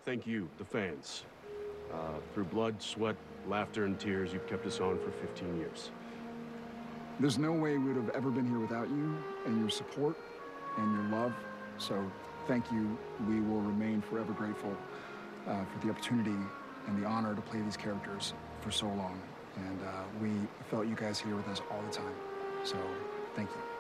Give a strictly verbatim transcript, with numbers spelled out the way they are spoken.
thank you, the fans. Uh, through blood, sweat, laughter, and tears, you've kept us on for fifteen years. There's no way we would have ever been here without you and your support and your love. So thank you. We will remain forever grateful uh, for the opportunity and the honor to play these characters for so long. And uh, we felt you guys here with us all the time. So thank you.